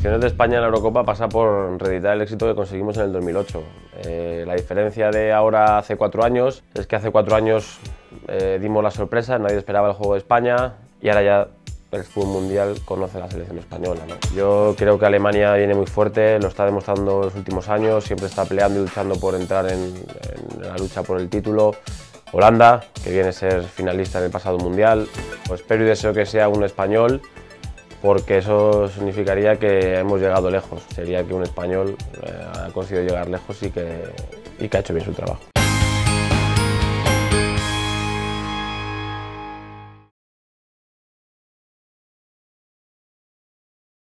aspiraciones de España en la Eurocopa pasa por reeditar el éxito que conseguimos en el 2008. La diferencia de ahora hace 4 años es que hace 4 años dimos la sorpresa, nadie esperaba el juego de España y ahora ya el fútbol mundial conoce la selección española, ¿no? Yo creo que Alemania viene muy fuerte, lo está demostrando en los últimos años, siempre está peleando y luchando por entrar en la lucha por el título. Holanda, que viene a ser finalista en el pasado mundial, pues espero y deseo que sea un español, porque eso significaría que hemos llegado lejos. Sería que un español ha conseguido llegar lejos y que ha hecho bien su trabajo.